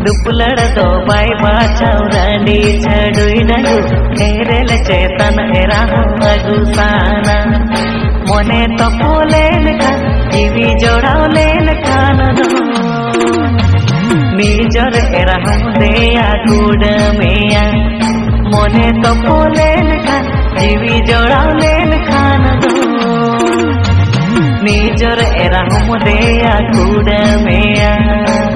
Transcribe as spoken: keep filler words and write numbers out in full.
दुपलड़ दो by बाचाव Rani छड़ुई डंगू खेरेल Chetan era अगुसाना मोने तो पोलेन खान जीवी जोड़ावलेन खान दो नीजर एरा हम देया कुडमेया मोने तो पोलेन खान जीवी जोड़ावलेन खान दो नीजर एरा हम देया कुडमेया।